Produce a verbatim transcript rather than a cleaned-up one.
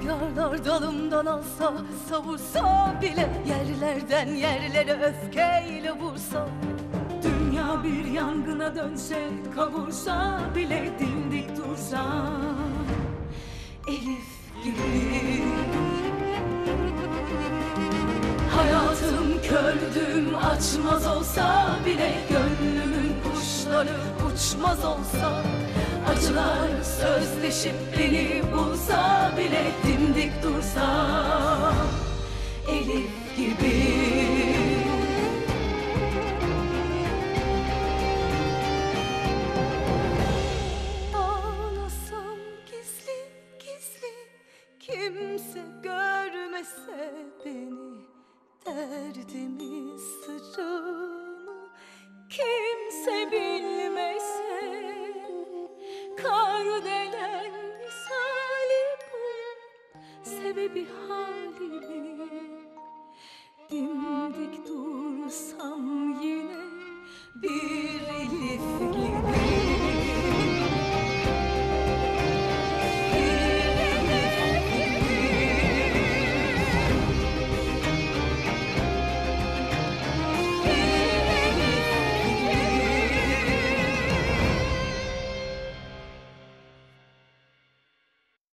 Rüzgarlar dalımdan alsa, savursa bile, yerlerden yerlere öfkeyle vursa, dünya bir yangına dönse, kavursa bile, dimdik dursa, Elif gibi. Hayatım kördüm açmaz olsa bile, gönlümün kuşları uçmaz olsa, acılar sözleşip beni bulsa bile, dimdik dursa, Elif gibi. Ağlasam gizli gizli, kimse görmese beni, derdimi sırrımı kimse bilmese, kar delen misali bu, sebebi halimi